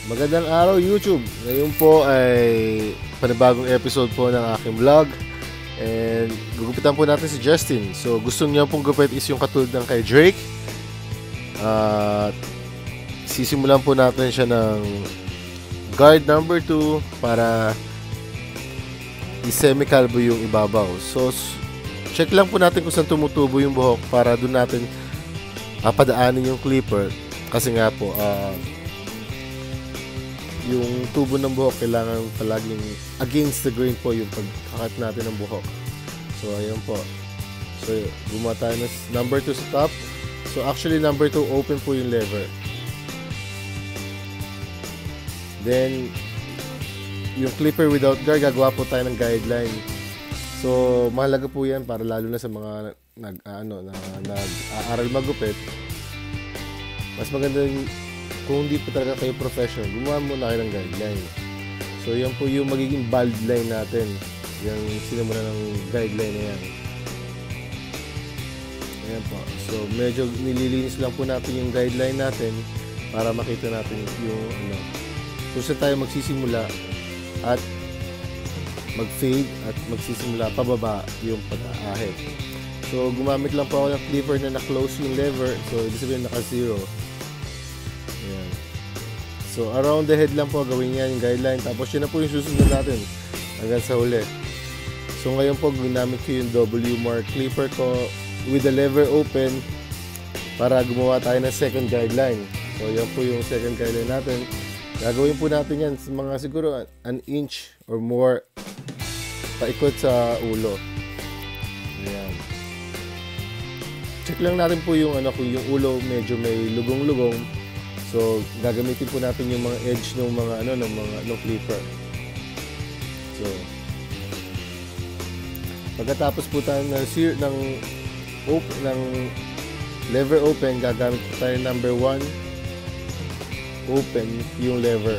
Magandang araw YouTube. Ngayon po ay panibagong episode po ng aking vlog. And gugupitan po natin si Justin. So gusto niya pong gupit is yung katulad ng kay Drake. At sisimulan po natin siya ng guard number 2 para i-semi-calvo yung ibabaw. So check lang po natin kung saan tumutubo yung buhok para doon natin padaanin yung clipper. Kasi nga po yung tubo ng buhok kailangan palaging against the grain po yung pagkakat natin ng buhok. So ayun po. So gumawa tayo ng number 2 sa top. So actually number 2 open po yung lever. Then yung clipper without guard, gagawa po tayo ng guideline. So mahalaga po yan para lalo na sa mga nag-aaral magupit. Mas maganda yung kung hindi pa talaga kayo professional, gumawa muna kayo ng guideline. So yan po yung magiging bald line natin. Yung sinimula ng guideline na yan. Ayan po. So medyo nililinis lang po natin yung guideline natin para makita natin yung kung saan tayo magsisimula at mag-fade at magsisimula pababa yung pag-aahit. So gumamit lang po ako ng clipper na na-close yung lever. So ibig sabihin naka-zero. Ayan. So around the head lang po gawin yan yung guideline. Tapos yun na po yung susunod natin hanggang sa huli. So ngayon po ginamit ko yung W mark clipper ko with the lever open para gumawa tayo ng second guideline. So yan po yung second guideline natin. Gagawin po natin yan sa mga siguro an inch or more paikot sa ulo. Ayan. Check lang natin po yung kung yung ulo medyo may lugong-lugong. So gagamitin po natin yung mga edge ng mga ng clipper. So pagkatapos po tayo ng lever open, gagamit po tayo number 1 open yung lever.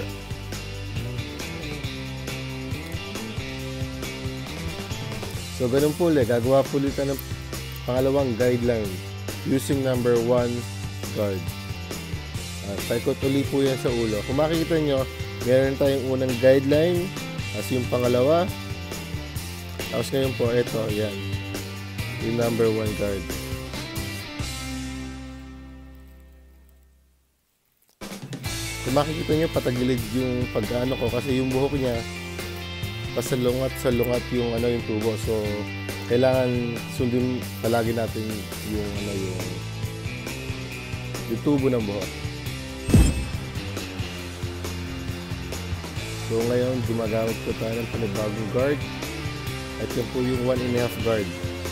So ganun po ulit, gagawa po ulit ng pangalawang guideline using number 1 guard. Paikot ulit po yan sa ulo. Kung makikita nyo, meron tayong unang guideline as yung pangalawa. Tapos ngayon po, ito, yan yung number 1 guard. Kung makikita nyo, patagilid yung pag-ano ko kasi yung buhok niya pasalungat yung yung tubo. So kailangan sundin palagi natin yung yung tubo ng buhok. So ngayon gumagamit po tayo ng panibagong guard. At yun po yung 1.5 guard.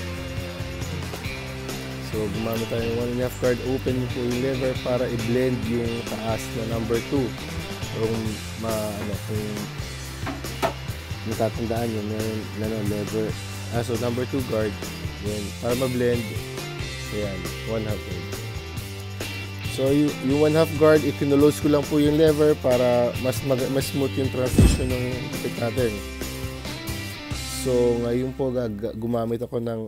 So gumamit tayo ng 1.5 guard. Open po yung lever para i-blend yung taas na number 2. Kung kung natatandaan nyo, may lever. So number 2 guard. Yan, para ma-blend. Ayan, 1.5 guard. So yung 1.5 guard, ikinulos ko lang po yung lever para mas smooth yung transition ng kapit natin. So ngayon po gumamit ako ng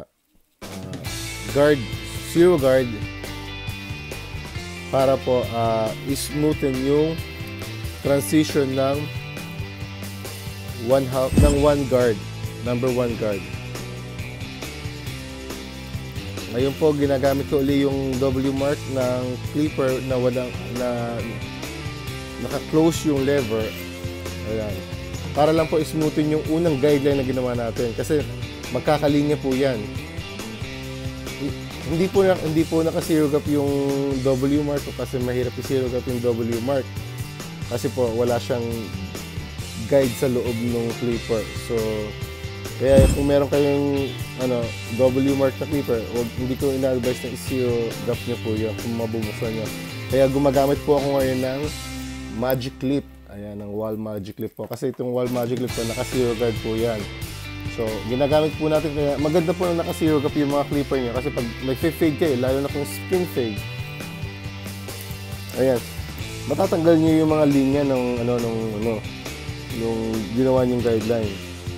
guard, zero guard para po smoothen yung transition ng 1 guard, number 1 guard. Ngayon po ginagamit ko ulit yung W mark ng clipper na naka-close yung lever. Ayan. Para lang po smoothin yung unang guideline na ginawa natin kasi magkakalinya po yan. Hindi po naka-zero gap yung W mark kasi mahirap i-zero gap yung W mark kasi po wala siyang guide sa loob ng clipper. So kaya kung meron kayong W mark na clipper, hindi ko ina-advise na i-zero gap nyo po yun kung mabubuksan nyo. Kaya gumagamit po ako ngayon ng magic clip. Ayan, ng wall magic clip po. Kasi itong wall magic clip po, naka-zero guard po yan. So, ginagamit po natin. Kaya maganda po na naka-zero gap yung mga clipper nyo. Kasi pag may fade kayo, lalo na kung spin fade, ayan, matatanggal nyo yung mga linya ng nung ginawa nyong guideline.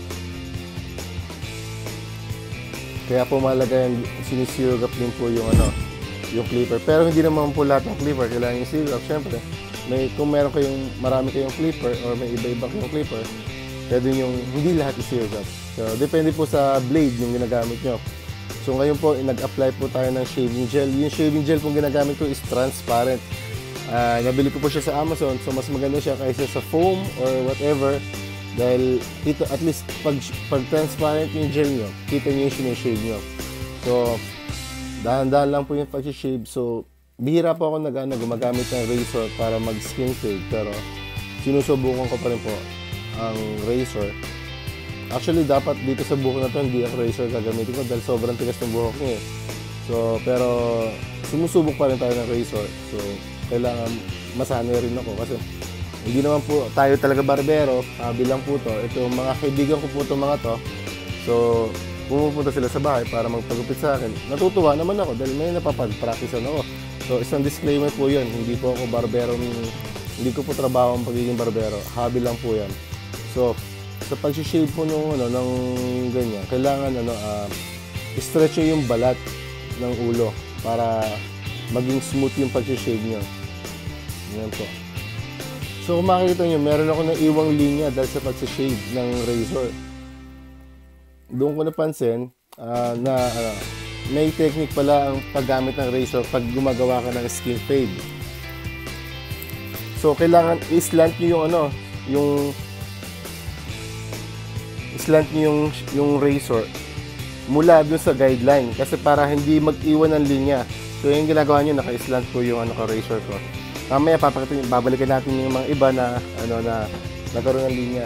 Kaya po mahalaga yan, sinisirogap din po yung yung clipper. Pero hindi naman po lahat ng clipper kailangan yung sirogap, syempre. kung meron kayong marami kayong clipper or may iba-iba kayong clipper, pwede yung hindi lahat i-sear up. So, depende po sa blade yung ginagamit nyo. So, ngayon po, nag-apply po tayo ng shaving gel. Yung shaving gel pong ginagamit ko is transparent. Nabili ko po siya sa Amazon, so mas maganda siya kaysa sa foam or whatever. Dahil ito, at least pag transparent yung gel nyo, kita nyo yung sinishave nyo. So, dahan-dahan lang po yung pag-shave. So, bihira po ako gumagamit ng razor para mag-skin fade. Pero, sinusubukan ko pa rin po ang razor. Actually, dapat dito sa buhok na to, hindi ang razor gagamitin ko dahil sobrang tigas ng buhok niya eh. So, pero, sumusubok pa rin tayo ng razor. So, kailangan masanay rin ako kasi hindi naman po tayo talaga barbero, bilang po to. Ito, mga kaibigan ko po to mga to. So, pumupunta sila sa bahay para magpagupit sa akin. Natutuwa naman ako dahil may napapag-practicean ako. So, isang disclaimer po yun. Hindi po ako barbero, hindi ko po trabaho ang pagiging barbero. Hobby lang po yan. So, sa pag-shave po ng ganyan, kailangan i-stretch nyo yung balat ng ulo para maging smooth yung pag-shave nyo. Yan po. So kung makikita nyo, meron ako ng iwang linya dahil sa pag-shave ng razor. Doon ko napansin may technique pala ang paggamit ng razor pag gumagawa ka ng skin fade. So kailangan i-slant nyo yung razor mula dun sa guideline kasi para hindi mag-iwan ng linya. So yung ginagawa nyo, naka-slant ko yung razor ko. Mamaya babalikan natin yung mga iba na na nagkaroon ng linya.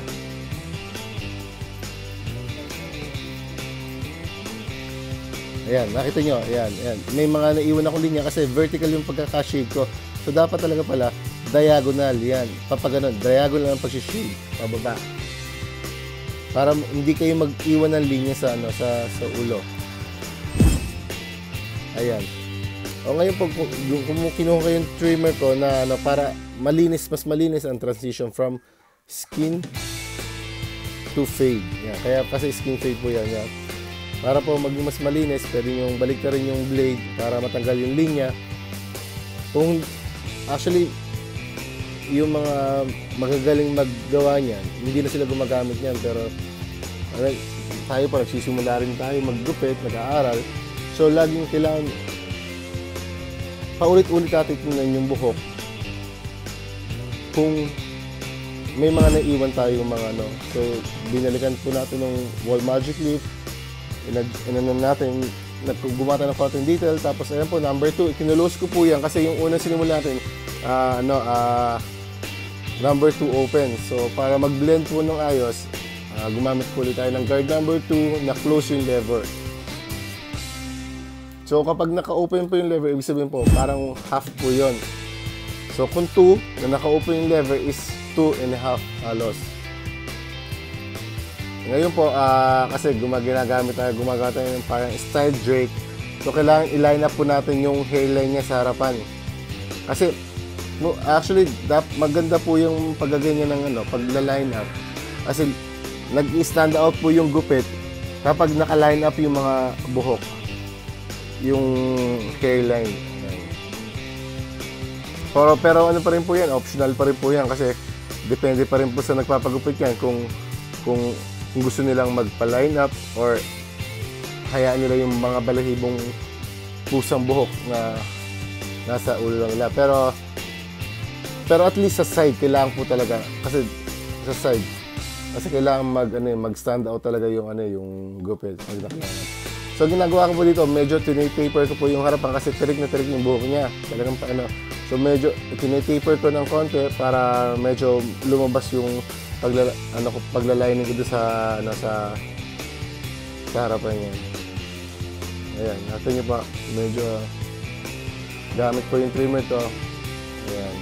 Ayan, nakita nyo, ayan. May mga naiwan akong linya kasi vertical yung pagkaka-shave ko. So dapat talaga pala diagonal, yan. Papaganon, diagonal ang pag-shave, pababa. Para hindi kayo mag-iwan ng linya sa ulo. Ayan. O ngayon po, kung kinuha ko yung trimmer ko na para mas malinis ang transition from skin to fade. Yan. Kaya kasi skin fade po yan. Yan. Para po maging mas malinis, pwede nyo balik na rin yung blade para matanggal yung linya. Actually, yung mga magagaling maggawa niyan, hindi na sila gumagamit niyan. Pero tayo pa, nagsisimula rin tayo maggupit, nag-aaral. So, laging kailangan paulit-ulit natin tingnan yung buhok kung may mga naiwan tayo mga So, binalikan po natin ng wall magic leaf. Natin, gumawa ng content detail. Tapos, ayan po, number 2. Ikinulos ko po yan kasi yung unang sinimula natin, number 2 open. So, para mag-blend po ng ayos, gumamit po ulit tayo ng guard number 2 na close yung lever. So, kapag naka-open po yung lever, ibig sabihin po, parang half po yun. So, kung 2 na naka-open yung lever is 2.5 halos. Ngayon po, kasi gumagawa tayo ng parang style drake. So, kailangan i-line up po natin yung hairline niya sa harapan. Kasi, actually, maganda po yung paggaganyan ng pagla-line up. Kasi, nag-stand out po yung gupit kapag naka-line up yung mga buhok. Yung hairline. Pero ano pa rin po yan, optional pa rin po yan kasi depende pa rin po sa nagpapagupit yan kung gusto nilang magpa-line up or hayaan nila yung mga balahibong pusang buhok na nasa ulo lang nila. Pero at least sa side kailangan po talaga kasi sa side kasi kailangan mag-stand out talaga yung yung gupit. So, ginagawa ko po dito, medyo tinitaper ko po yung harapan kasi tirik na tirik yung buhok niya. Talagang So, medyo tinitaper ko ng konti para medyo lumabas yung paglalining ko doon sa harapan niya. Ayan, natin niyo pa, medyo gamit ko yung trimmer to. Ayan.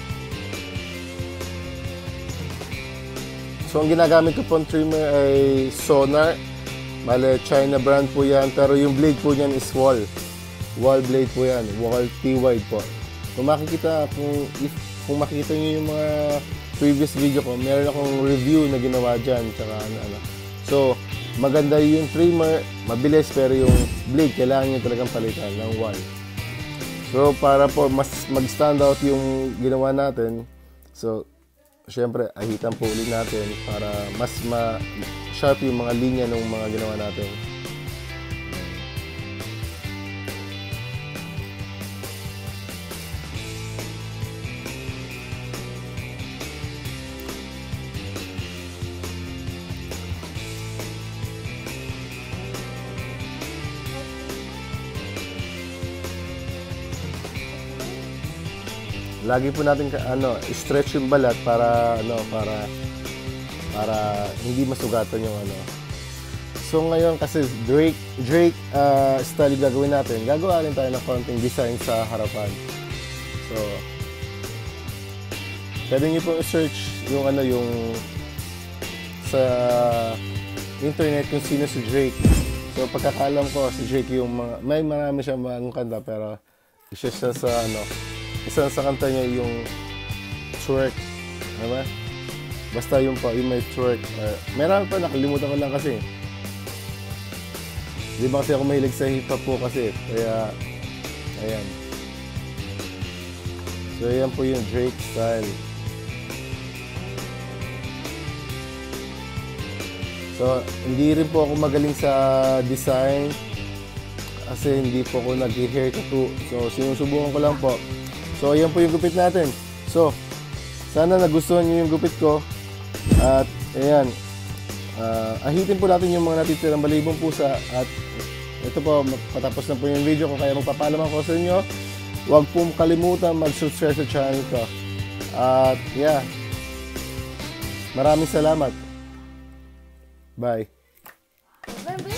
So, ang ginagamit ko pong trimmer ay Sonar. Bale, China brand po yan. Pero yung blade po niyan is Wall. Wall blade po yan. Wall T-wide po. Kung makikita nyo yung mga previous video ko, meron akong review na ginawa dyan. Tsaka So, maganda yung trimmer. Mabilis, pero yung blade, kailangan nyo talagang palitan ng Wall. So, para po mas mag-stand out yung ginawa natin, So, syempre, ahitan po ulit natin para mas sharp yung mga linya ng mga ginawa natin. Lagi po natin stretch yung balat para hindi masugatan yung ano. So ngayon kasi Drake style gagawin natin. Gagawa rin tayo ng konting design sa harapan. So pwede niyo po i-search yung yung sa internet kung sino si Drake. So pagkakalam ko si Drake yung may marami siyang mga kanta pero isa siya sa isa sa kanta niya yung twerk, diba? Basta yung may twerk. Meron pa, nakalimutan ko lang kasi. Di ba kasi ako mahilig sa hip-hop po kasi. Kaya, ayan. So, ayan po yung Drake style. So, hindi rin po ako magaling sa design kasi hindi po ako nag-hair tattoo. So, sinusubukan ko lang po. So, ayan po yung gupit natin. So, sana nagustuhan nyo yung gupit ko. At, ayan. Ahitin po natin yung mga natitirang balibong pusa. At, ito po, patapos na po yung video ko. Kaya magpapalaman ko sa inyo. Huwag po kalimutan mag-subscribe sa channel ko. At, yeah. Maraming salamat. Bye.